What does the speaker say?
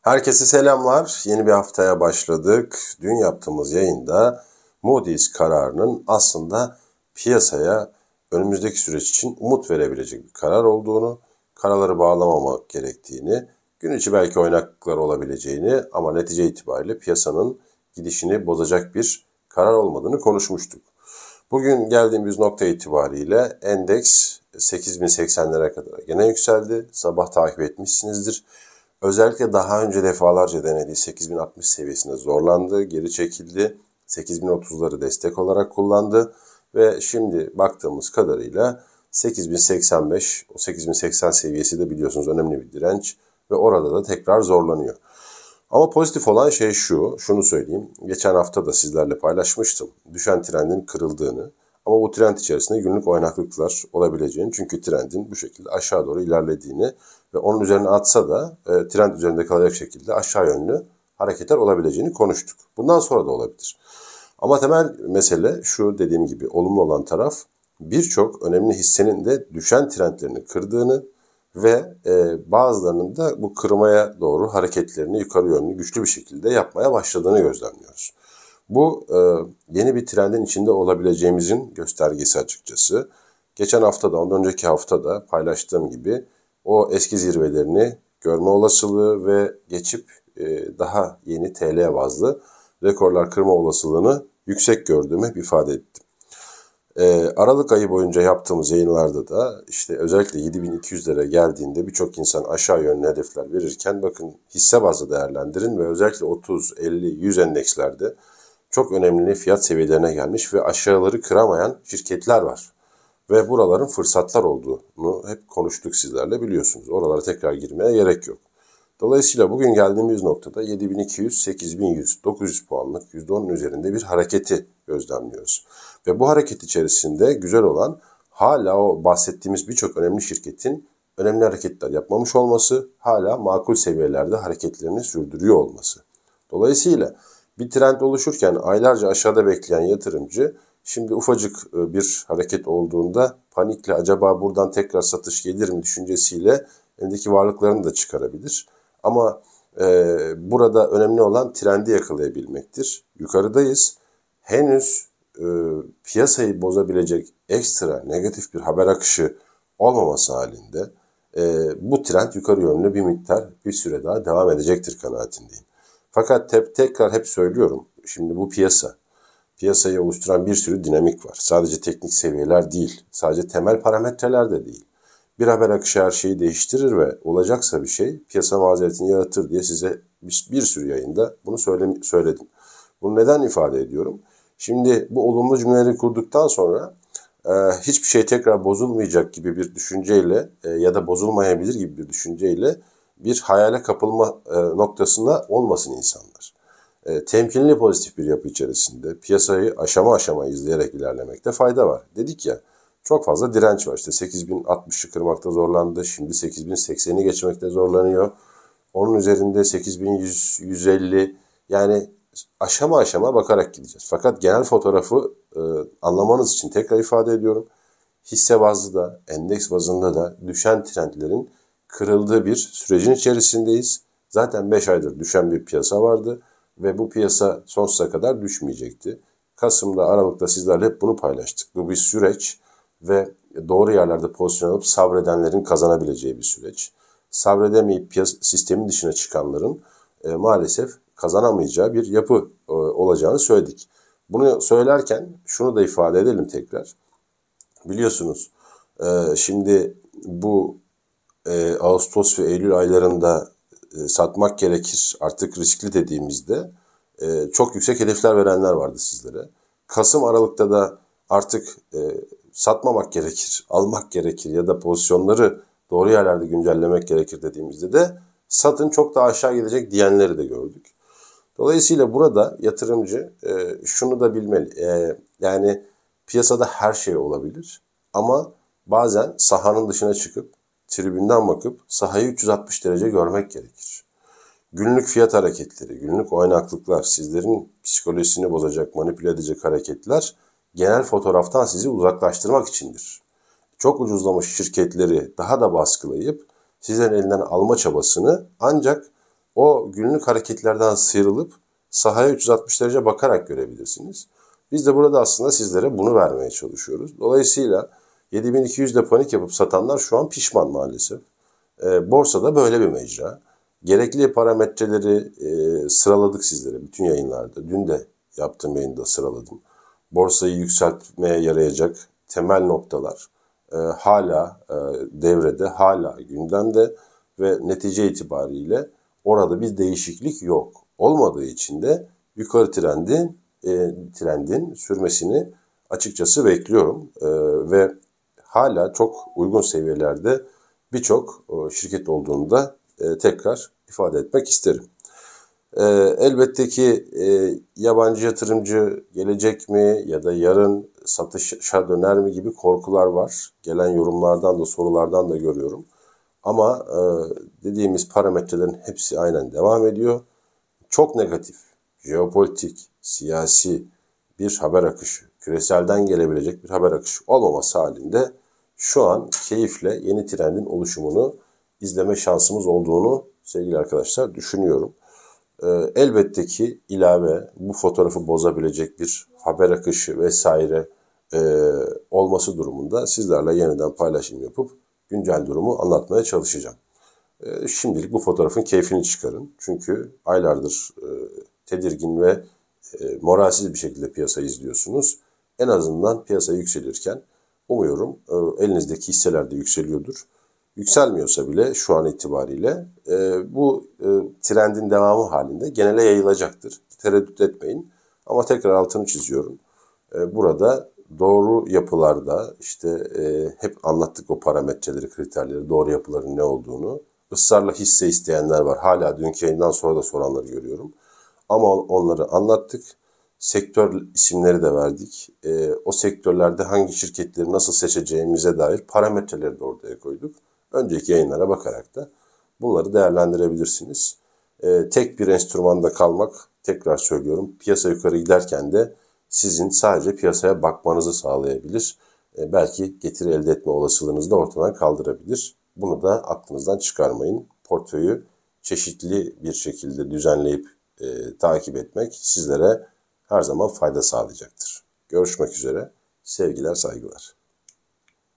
Herkese selamlar. Yeni bir haftaya başladık. Dün yaptığımız yayında Moody's kararının aslında piyasaya önümüzdeki süreç için umut verebilecek bir karar olduğunu, karaları bağlamamak gerektiğini, gün içi belki oynaklıklar olabileceğini ama netice itibariyle piyasanın gidişini bozacak bir karar olmadığını konuşmuştuk. Bugün geldiğimiz nokta itibariyle endeks 8080'lere kadar gene yükseldi. Sabah takip etmişsinizdir. Özellikle daha önce defalarca denediği 8060 seviyesinde zorlandı, geri çekildi. 8030'ları destek olarak kullandı ve şimdi baktığımız kadarıyla 8085, o 8080 seviyesi de biliyorsunuz önemli bir direnç ve orada da tekrar zorlanıyor. Ama pozitif olan şey şunu söyleyeyim. Geçen hafta da sizlerle paylaşmıştım. Düşen trendin kırıldığını ama bu trend içerisinde günlük oynaklıklar olabileceğini. Çünkü trendin bu şekilde aşağı doğru ilerlediğini ve onun üzerine atsa da trend üzerinde kalacak şekilde aşağı yönlü hareketler olabileceğini konuştuk. Bundan sonra da olabilir. Ama temel mesele şu, dediğim gibi olumlu olan taraf birçok önemli hissenin de düşen trendlerini kırdığını ve bazılarının da bu kırmaya doğru hareketlerini yukarı yönlü güçlü bir şekilde yapmaya başladığını gözlemliyoruz. Bu yeni bir trendin içinde olabileceğimizin göstergesi açıkçası. Geçen haftada, ondan önceki haftada paylaştığım gibi o eski zirvelerini görme olasılığı ve geçip daha yeni TL bazlı rekorlar kırma olasılığını yüksek gördüğümü hep ifade ettim. Aralık ayı boyunca yaptığımız yayınlarda da işte özellikle 7200'lere geldiğinde birçok insan aşağı yönlü hedefler verirken bakın hisse bazlı değerlendirin ve özellikle 30, 50, 100 endekslerde çok önemli fiyat seviyelerine gelmiş ve aşağıları kıramayan şirketler var. Ve buraların fırsatlar olduğunu hep konuştuk sizlerle, biliyorsunuz. Oralara tekrar girmeye gerek yok. Dolayısıyla bugün geldiğimiz noktada 7200, 8100, 900 puanlık %10'un üzerinde bir hareketi gözlemliyoruz. Ve bu hareket içerisinde güzel olan hala o bahsettiğimiz birçok önemli şirketin önemli hareketler yapmamış olması, hala makul seviyelerde hareketlerini sürdürüyor olması. Dolayısıyla bir trend oluşurken aylarca aşağıda bekleyen yatırımcı şimdi ufacık bir hareket olduğunda panikle acaba buradan tekrar satış gelir mi düşüncesiyle elindeki varlıklarını da çıkarabilir. Ama burada önemli olan trendi yakalayabilmektir. Yukarıdayız. Henüz piyasayı bozabilecek ekstra negatif bir haber akışı olmaması halinde bu trend yukarı yönlü bir miktar bir süre daha devam edecektir kanaatindeyim. Fakat tekrar hep söylüyorum. Şimdi bu piyasayı oluşturan bir sürü dinamik var. Sadece teknik seviyeler değil, sadece temel parametreler de değil. Bir haber akışı her şeyi değiştirir ve olacaksa bir şey piyasa mazeretini yaratır diye size bir sürü yayında bunu söyledim. Bunu neden ifade ediyorum? Şimdi bu olumlu cümleleri kurduktan sonra hiçbir şey tekrar bozulmayacak gibi bir düşünceyle ya da bozulmayabilir gibi bir düşünceyle bir hayale kapılma noktasında olmasın insanlar. Temkinli pozitif bir yapı içerisinde piyasayı aşama aşama izleyerek ilerlemekte fayda var. Dedik ya, çok fazla direnç var. İşte 8060'ı kırmakta zorlandı. Şimdi 8080'i geçmekte zorlanıyor. Onun üzerinde 8100, 150, yani aşama aşama bakarak gideceğiz. Fakat genel fotoğrafı anlamanız için tekrar ifade ediyorum. Hisse bazlı da, endeks bazında da düşen trendlerin kırıldığı bir sürecin içerisindeyiz. Zaten 5 aydır düşen bir piyasa vardı ve bu piyasa sonsuza kadar düşmeyecekti. Kasım'da, Aralık'ta sizlerle hep bunu paylaştık. Bu bir süreç ve doğru yerlerde pozisyon alıp sabredenlerin kazanabileceği bir süreç. Sabredemeyip sistemin dışına çıkanların maalesef kazanamayacağı bir yapı olacağını söyledik. Bunu söylerken şunu da ifade edelim tekrar. Biliyorsunuz şimdi bu Ağustos ve Eylül aylarında satmak gerekir artık riskli dediğimizde çok yüksek hedefler verenler vardı sizlere. Kasım, Aralık'ta da artık satmamak gerekir, almak gerekir ya da pozisyonları doğru yerlerde güncellemek gerekir dediğimizde de satın, çok daha aşağı gidecek diyenleri de gördük. Dolayısıyla burada yatırımcı şunu da bilmeli. Yani piyasada her şey olabilir ama bazen sahanın dışına çıkıp tribünden bakıp sahayı 360 derece görmek gerekir. Günlük fiyat hareketleri, günlük oynaklıklar, sizlerin psikolojisini bozacak, manipüle edecek hareketler genel fotoğraftan sizi uzaklaştırmak içindir. Çok ucuzlamış şirketleri daha da baskılayıp sizlerin elinden alma çabasını ancak o günlük hareketlerden sıyrılıp sahaya 360 derece bakarak görebilirsiniz. Biz de burada aslında sizlere bunu vermeye çalışıyoruz. Dolayısıyla 7200'de panik yapıp satanlar şu an pişman maalesef. Borsada böyle bir mecra. Gerekli parametreleri sıraladık sizlere bütün yayınlarda. Dün de yaptığım yayında sıraladım. Borsayı yükseltmeye yarayacak temel noktalar hala devrede, hala gündemde ve netice itibariyle orada bir değişiklik yok. Olmadığı için de yukarı trendin sürmesini açıkçası bekliyorum ve hala çok uygun seviyelerde birçok şirket olduğunu da tekrar ifade etmek isterim. Elbette ki yabancı yatırımcı gelecek mi ya da yarın satışa döner mi gibi korkular var. Gelen yorumlardan da sorulardan da görüyorum. Ama dediğimiz parametrelerin hepsi aynen devam ediyor. Çok negatif, jeopolitik, siyasi bir haber akışı, küreselden gelebilecek bir haber akışı olmaması halinde şu an keyifle yeni trendin oluşumunu izleme şansımız olduğunu sevgili arkadaşlar düşünüyorum. Elbette ki ilave bu fotoğrafı bozabilecek bir haber akışı vesaire olması durumunda sizlerle yeniden paylaşım yapıp güncel durumu anlatmaya çalışacağım. Şimdilik bu fotoğrafın keyfini çıkarın. Çünkü aylardır tedirgin ve moralsiz bir şekilde piyasayı izliyorsunuz. En azından piyasa yükselirken umuyorum elinizdeki hisseler de yükseliyordur. Yükselmiyorsa bile şu an itibariyle bu trendin devamı halinde genele yayılacaktır. Tereddüt etmeyin. Ama tekrar altını çiziyorum. Burada doğru yapılarda işte hep anlattık o parametreleri, kriterleri, doğru yapıların ne olduğunu. Israrla hisse isteyenler var. Hala dünkü yayından sonra da soranları görüyorum. Ama onları anlattık. Sektör isimleri de verdik. O sektörlerde hangi şirketleri nasıl seçeceğimize dair parametreleri de ortaya koyduk. Önceki yayınlara bakarak da bunları değerlendirebilirsiniz. Tek bir enstrümanda kalmak, tekrar söylüyorum, piyasa yukarı giderken de sizin sadece piyasaya bakmanızı sağlayabilir. Belki getiri elde etme olasılığınızı da ortadan kaldırabilir. Bunu da aklınızdan çıkarmayın. Portföyü çeşitli bir şekilde düzenleyip takip etmek sizlere her zaman fayda sağlayacaktır. Görüşmek üzere. Sevgiler, saygılar.